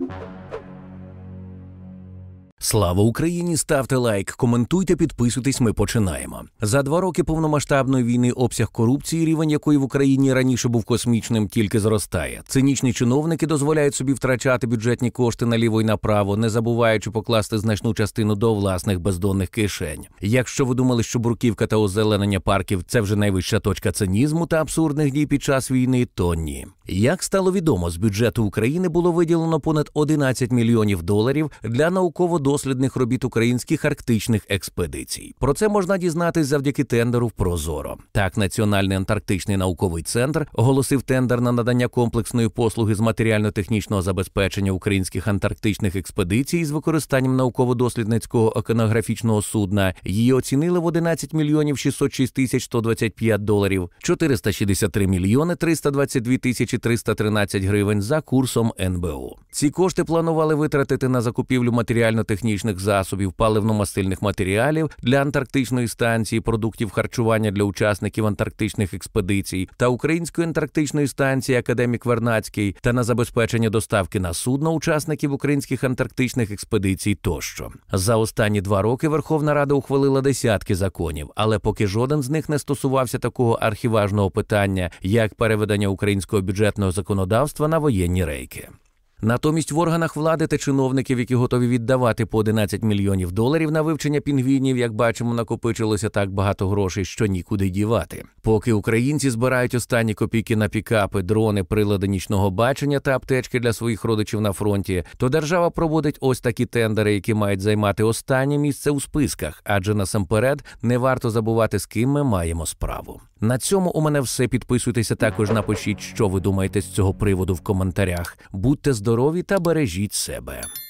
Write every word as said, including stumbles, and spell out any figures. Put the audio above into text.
Слава Україні! Ставте лайк, коментуйте, підписуйтесь, ми починаємо. За два роки повномасштабної війни обсяг корупції, рівень якої в Україні раніше був космічним, тільки зростає. Цинічні чиновники дозволяють собі втрачати бюджетні кошти наліво й направо, не забуваючи покласти значну частину до власних бездонних кишень. Якщо ви думали, що бруківка та озеленення парків – це вже найвища точка цинізму та абсурдних дій під час війни, то ні. Як стало відомо, з бюджету України було виділено понад одинадцять мільйонів доларів для науково-дослідних робіт українських арктичних експедицій. Про це можна дізнатись завдяки тендеру в Прозоро. Так, Національний антарктичний науковий центр оголосив тендер на надання комплексної послуги з матеріально-технічного забезпечення українських антарктичних експедицій з використанням науково-дослідницького океанографічного судна. Її оцінили в одинадцять мільйонів шістсот шість тисяч сто двадцять п'ять доларів, чотириста шістдесят три мільйони триста двадцять дві тисячі триста тринадцять гривень за курсом ен бе у. Ці кошти планували витратити на закупівлю матеріально-технічних засобів, паливно-мастильних матеріалів для антарктичної станції, продуктів харчування для учасників антарктичних експедицій та української антарктичної станції «Академік Вернадський» та на забезпечення доставки на судно учасників українських антарктичних експедицій тощо. За останні два роки Верховна Рада ухвалила десятки законів, але поки жоден з них не стосувався такого архіважного питання, як переведення українського бюджетного законодавства на воєнні рейки. Натомість в органах влади та чиновників, які готові віддавати по одинадцять мільйонів доларів на вивчення пінгвінів, як бачимо, накопичилося так багато грошей, що нікуди дівати. Поки українці збирають останні копійки на пікапи, дрони, прилади нічного бачення та аптечки для своїх родичів на фронті, то держава проводить ось такі тендери, які мають займати останнє місце у списках, адже насамперед не варто забувати, з ким ми маємо справу. На цьому у мене все. Підписуйтеся, також напишіть, що ви думаєте з цього приводу в коментарях. Будьте здорові та бережіть себе.